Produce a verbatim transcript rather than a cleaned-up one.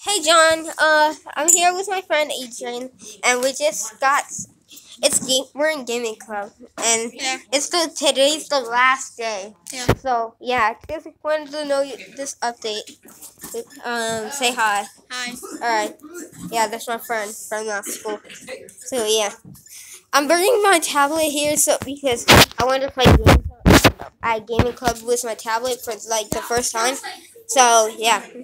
Hey John, uh, I'm here with my friend Adrian, and we just got it's game. We're in gaming club, and Yeah. it's the today's the last day. Yeah. So yeah, just wanted to know you, this update. Um, say hi. Hi. All right. Yeah, that's my friend from uh, school. So yeah, I'm bringing my tablet here so because I wanted to play games at gaming club with my tablet for like the first time. So yeah.